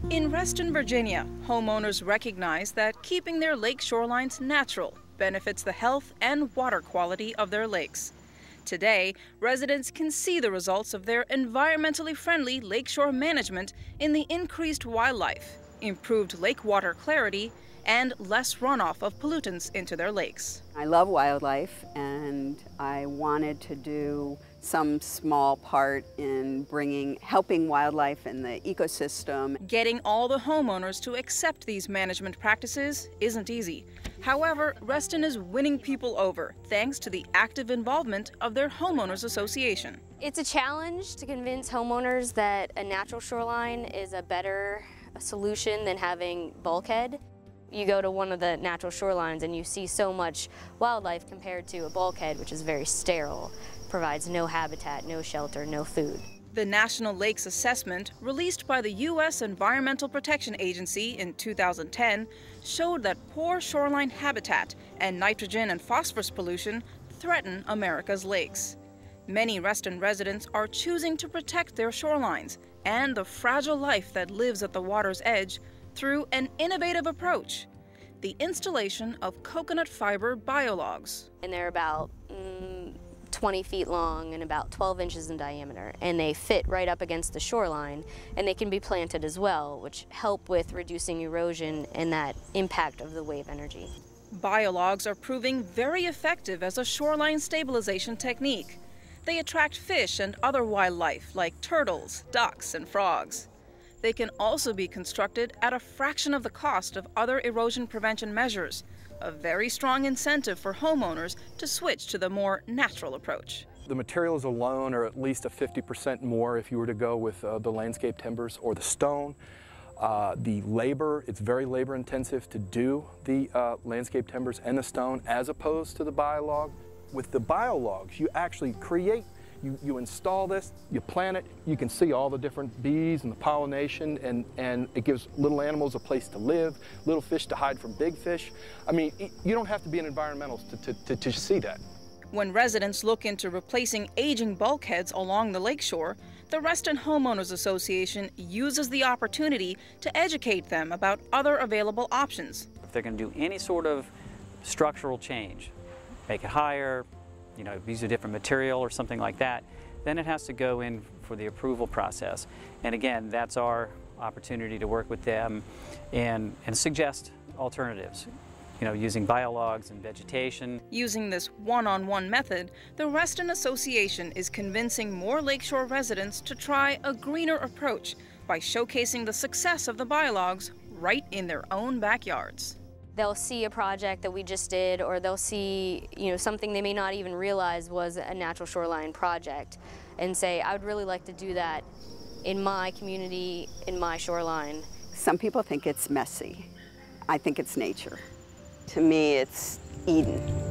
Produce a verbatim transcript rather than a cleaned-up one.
In Reston, Virginia, homeowners recognize that keeping their lake shorelines natural benefits the health and water quality of their lakes. Today, residents can see the results of their environmentally friendly lakeshore management in the increased wildlife, improved lake water clarity, and less runoff of pollutants into their lakes. I love wildlife, and I wanted to do some small part in bringing, helping wildlife and the ecosystem. Getting all the homeowners to accept these management practices isn't easy. However, Reston is winning people over thanks to the active involvement of their homeowners association. It's a challenge to convince homeowners that a natural shoreline is a better solution than having bulkhead. You go to one of the natural shorelines and you see so much wildlife compared to a bulkhead, which is very sterile, provides no habitat, no shelter, no food. The National Lakes Assessment, released by the U S Environmental Protection Agency in two thousand ten, showed that poor shoreline habitat and nitrogen and phosphorus pollution threaten America's lakes. Many Reston residents are choosing to protect their shorelines and the fragile life that lives at the water's edge through an innovative approach, the installation of coconut fiber biologs. And they're about mm, twenty feet long and about twelve inches in diameter, and they fit right up against the shoreline, and they can be planted as well, which help with reducing erosion and that impact of the wave energy. Biologs are proving very effective as a shoreline stabilization technique. They attract fish and other wildlife like turtles, ducks, and frogs. They can also be constructed at a fraction of the cost of other erosion prevention measures, a very strong incentive for homeowners to switch to the more natural approach. The materials alone are at least a fifty percent more if you were to go with uh, the landscape timbers or the stone. Uh, the labor, it's very labor intensive to do the uh, landscape timbers and the stone as opposed to the biolog. With the biologs, you actually create You, you install this, you plant it, you can see all the different bees and the pollination, and, and it gives little animals a place to live, little fish to hide from big fish. I mean, you don't have to be an environmentalist to, to, to, to see that. When residents look into replacing aging bulkheads along the lakeshore, the Reston Homeowners Association uses the opportunity to educate them about other available options. If they're going to do any sort of structural change, make it higher, you know, use a different material or something like that, then it has to go in for the approval process. And again, that's our opportunity to work with them and, and suggest alternatives, you know, using biologs and vegetation. Using this one-on-one method, the Reston Association is convincing more lakeshore residents to try a greener approach by showcasing the success of the biologs right in their own backyards. They'll see a project that we just did, or they'll see, you know, something they may not even realize was a natural shoreline project, and say, I would really like to do that in my community, in my shoreline. Some people think it's messy. I think it's nature. To me, it's Eden.